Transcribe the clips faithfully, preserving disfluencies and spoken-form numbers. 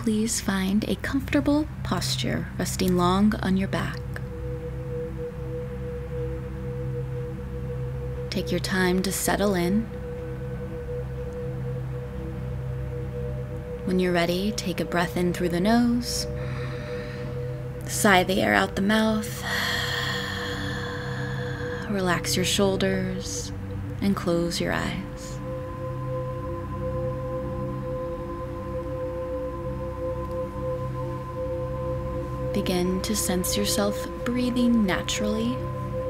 please find a comfortable posture, resting long on your back. Take your time to settle in. When you're ready, take a breath in through the nose, sigh the air out the mouth, relax your shoulders, and close your eyes. Begin to sense yourself breathing naturally.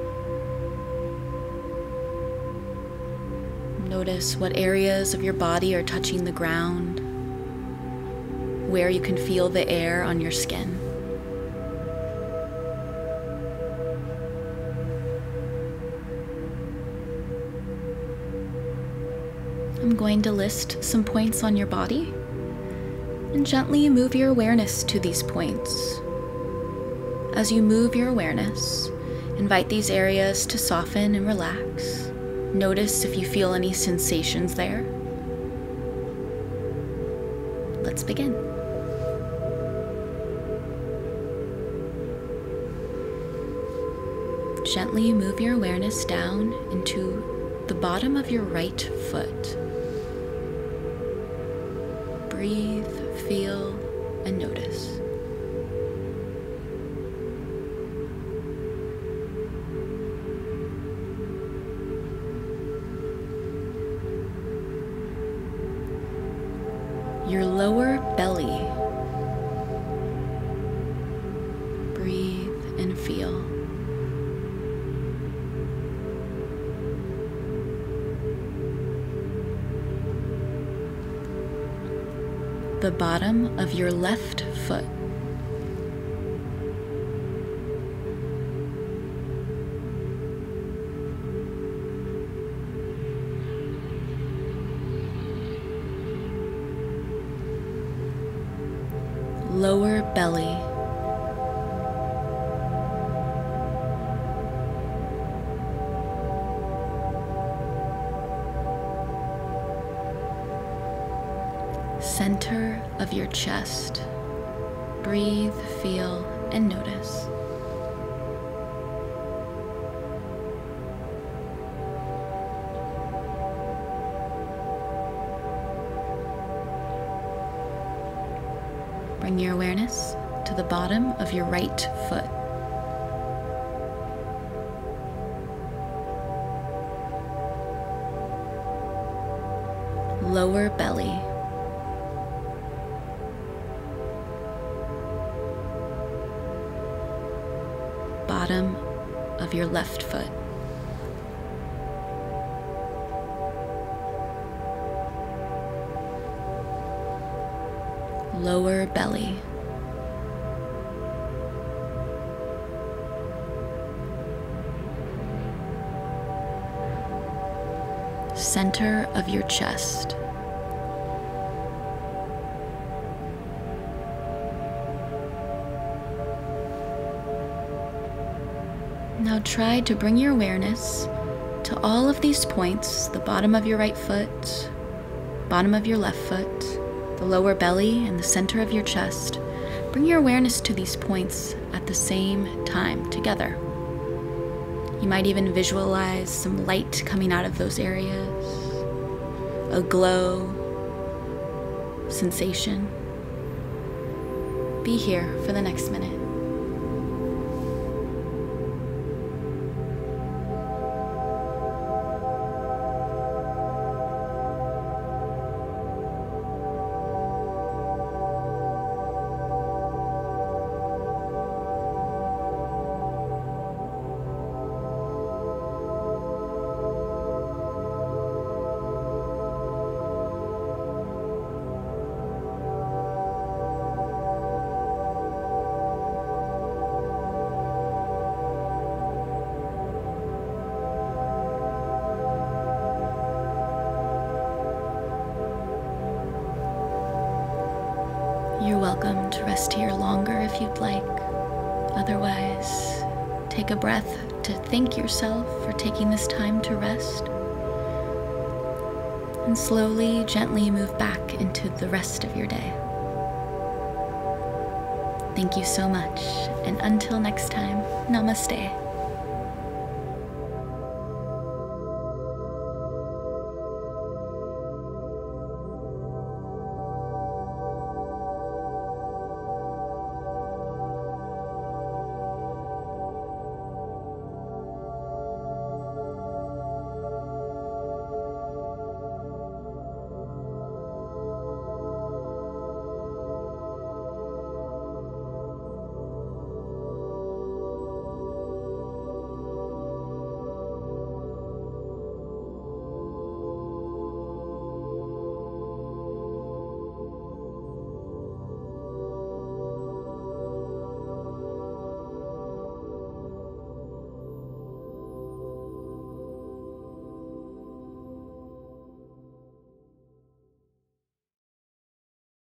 Notice what areas of your body are touching the ground, where you can feel the air on your skin. I'm going to list some points on your body and gently move your awareness to these points. As you move your awareness, invite these areas to soften and relax. Notice if you feel any sensations there. Let's begin. Gently move your awareness down into the bottom of your right foot. Breathe, feel, and notice. Your lower belly. Breathe and feel. The bottom of your left foot. Lower belly. Center of your chest. Breathe, feel, and notice. Bring your awareness to the bottom of your right foot. Lower belly. Bottom of your left foot. Lower belly. Center of your chest. Now try to bring your awareness to all of these points, the bottom of your right foot, bottom of your left foot, the lower belly, and the center of your chest. Bring your awareness to these points at the same time together. You might even visualize some light coming out of those areas, a glow sensation. Be here for the next minute. You're welcome to rest here longer if you'd like. Otherwise, take a breath to thank yourself for taking this time to rest. And slowly, gently move back into the rest of your day. Thank you so much, and until next time, namaste.